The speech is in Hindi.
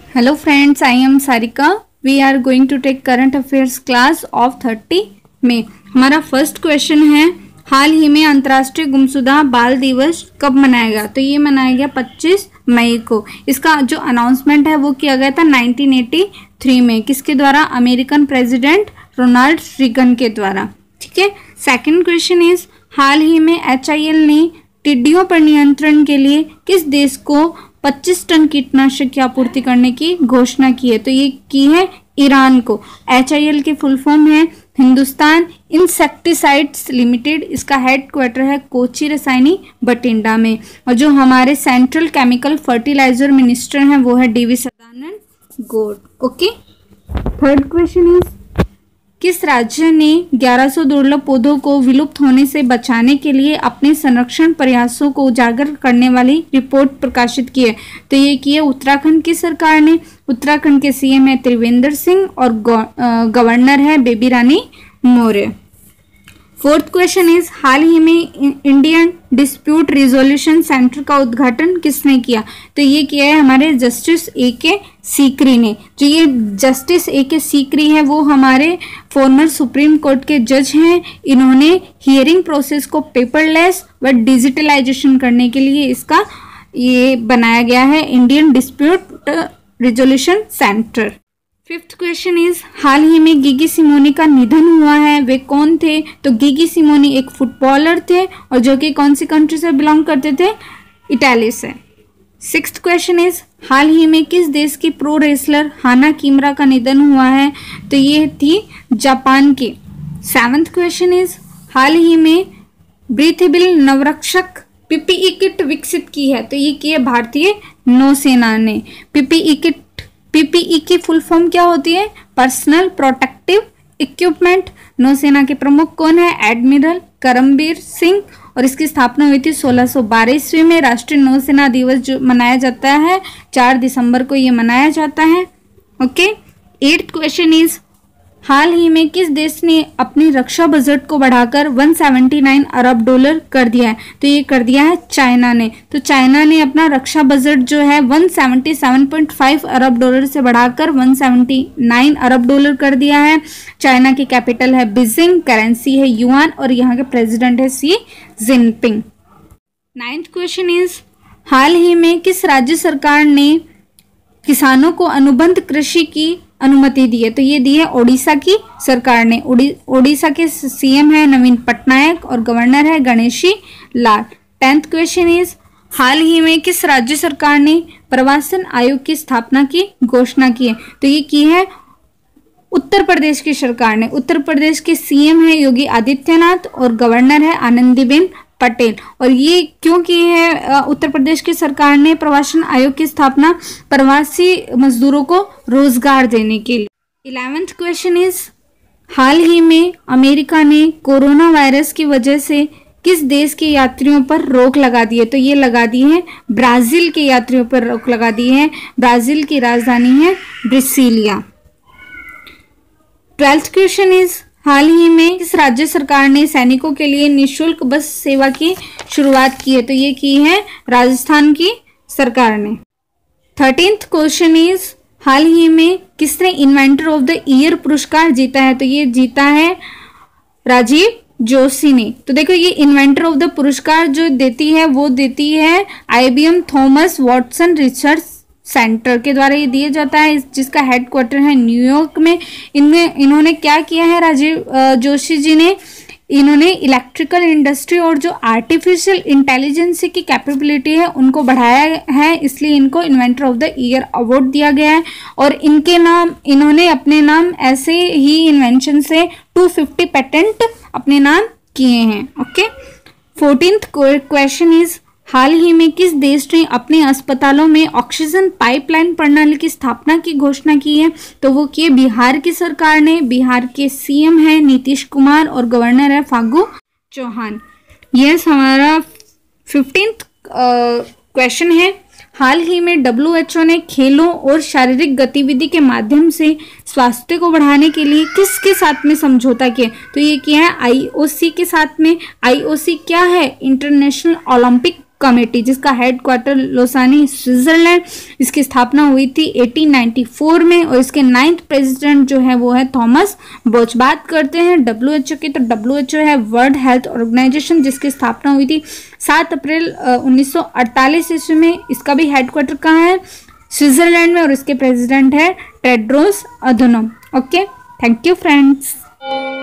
Hello friends, I am Sarika. We are going to take current affairs class of 30 मई। हमारा फर्स्ट क्वेश्चन है, हाल ही में अंतर्राष्ट्रीय गुमशुदा बाल दिवस कब मनाया गया? तो ये मनाया गया 25 मई को। इसका जो अनाउंसमेंट है वो किया गया था 1983 में। किसके द्वारा? अमेरिकन प्रेसिडेंट रोनाल्ड रीगन के द्वारा। ठीक है। सेकंड क्वेश्चन इज, हाल ही में HIL ने टिड्डियों पर नियंत्रण के लिए किस देश को 25 टन कीटनाशक की आपूर्ति करने की घोषणा की है? तो ये की है ईरान को। HIL की फुल फॉर्म है हिंदुस्तान इंसेक्टिसाइड्स लिमिटेड। इसका हेडक्वार्टर है कोची रसायनी बठिंडा में। और जो हमारे सेंट्रल केमिकल फर्टिलाइजर मिनिस्टर हैं वो है DV Sadananda Gowda. Okay. Third question is, किस राज्य ने 1100 दुर्लभ पौधों को विलुप्त होने से बचाने के लिए अपने संरक्षण प्रयासों को उजागर करने वाली रिपोर्ट प्रकाशित की है? तो ये की है उत्तराखंड की सरकार ने। उत्तराखंड के CM है त्रिवेंद्र सिंह और गवर्नर है Baby Rani Maurya. Fourth question is, हाल ही में इंडियन डिस्प्यूट रिजोल्यूशन सेंटर का उद्घाटन किसने किया? तो ये किया है हमारे जस्टिस AK सीकरी ने। जो ये जस्टिस AK सीकरी है वो हमारे फॉर्मर सुप्रीम कोर्ट के जज हैं। इन्होंने हियरिंग प्रोसेस को पेपरलेस व डिजिटलाइजेशन करने के लिए इसका ये बनाया गया है Indian dispute resolution centre. Fifth question is, हाल ही में गिगी सिमोनी का निधन हुआ है, वे कौन थे? तो गिगी सिमोनी एक फुटबॉलर थे और जो कि कौन सी कंट्री से बिलोंग करते थे? इटाली से। सिक्स्थ क्वेश्चन इज, हाल ही में किस देश की प्रो रेसलर हाना किमरा का निधन हुआ है? तो ये थी जापान की। सेवंथ क्वेश्चन इज, हाल ही में ब्रीथेबल नवरक्षक PPE किट विकसित की है? तो ये की है भारतीय नौसेना ने। PPE की फुल फॉर्म क्या होती है? Personal protective equipment. नौसेना के प्रमुख कौन है? एडमिरल करमबीर सिंह। और इसकी स्थापना हुई थी 1612 ईस्वी में। राष्ट्रीय नौसेना दिवस जो मनाया जाता है 4 दिसंबर को ये मनाया जाता है। ओके। एट्थ क्वेश्चन इज, हाल ही में किस देश ने अपनी रक्षा बजट को बढ़ाकर 179 अरब डॉलर कर दिया है? तो ये कर दिया है चाइना ने। तो चाइना ने अपना रक्षा बजट जो है 177.5 अरब डॉलर से बढ़ाकर 179 अरब डॉलर कर दिया है। चाइना की कैपिटल है बीजिंग, करेंसी है युआन और यहाँ के प्रेसिडेंट है Xi Jinping. Ninth question is, हाल ही में किस राज्य सरकार ने किसानों को अनुबंध कृषि की अनुमति दी है? तो ये दी है ओडिशा की सरकार ने। ओडिशा के CM है नवीन पटनायक और गवर्नर है Ganeshi Lal. 10th question is, हाल ही में किस राज्य सरकार ने प्रवासन आयोग की स्थापना की घोषणा की है? तो ये की है उत्तर प्रदेश की सरकार ने। उत्तर प्रदेश के CM है योगी आदित्यनाथ और गवर्नर है आनंदीबेन पटेल। और ये क्यों की है उत्तर प्रदेश की सरकार ने प्रवासन आयोग की स्थापना? प्रवासी मजदूरों को रोजगार देने के लिए। 11th क्वेश्चन इज, हाल ही में अमेरिका ने कोरोना वायरस की वजह से किस देश के यात्रियों पर रोक लगा दी है? तो ये लगा दी है ब्राजील के यात्रियों पर रोक लगा दी है। ब्राजील की राजधानी है ब्रिसिलिया। 12th क्वेश्चन इज, हाल ही में किस राज्य सरकार ने सैनिकों के लिए निःशुल्क बस सेवा की शुरुआत की है? तो ये की है राजस्थान की सरकार ने। 13th क्वेश्चन इज, हाल ही में किसने इन्वेंटर ऑफ द ईयर पुरस्कार जीता है? तो ये जीता है राजीव जोशी ने। तो देखो ये इन्वेंटर ऑफ द पुरस्कार जो देती है वो देती है IBM Thomas Watson research centre के द्वारा ये दिया जाता है, जिसका हेडक्वार्टर है न्यूयॉर्क में। इन्होंने क्या किया है राजीव जोशी जी ने? इन्होंने इलेक्ट्रिकल इंडस्ट्री और जो आर्टिफिशियल इंटेलिजेंस की कैपेबिलिटी है उनको बढ़ाया है, इसलिए इनको inventor of the year award दिया गया है। और इनके नाम, इन्होंने अपने नाम ऐसे ही इन्वेंशन से 250 पेटेंट अपने नाम किए हैं। ओके। 14th क्वेश्चन इज, हाल ही में किस देश ने अपने अस्पतालों में ऑक्सीजन पाइपलाइन प्रणाली की स्थापना की घोषणा की है? तो वो की बिहार की सरकार ने। बिहार के CM है नीतीश कुमार और गवर्नर है फागू चौहान। यह हमारा 15th क्वेश्चन है, हाल ही में WHO ने खेलों और शारीरिक गतिविधि के माध्यम से स्वास्थ्य को बढ़ाने के लिए किसके साथ में समझौता किया? तो ये किया है IOC के साथ में। IOC क्या है? इंटरनेशनल ओलंपिक कमेटी, जिसका हेडक्वार्टर लोसानी स्विट्जरलैंड। इसकी स्थापना हुई थी 1894 में और इसके 9th प्रेसिडेंट जो है वो है थॉमस बॉच। बात करते हैं WHO की, तो WHO है वर्ल्ड हेल्थ ऑर्गेनाइजेशन, जिसकी स्थापना हुई थी 7 अप्रैल 1948 ईस्वी में। इसका भी हेडक्वार्टर कहाँ है? स्विट्जरलैंड में, और इसके प्रेसिडेंट है Tedros Adhanom. Okay, thank you friends.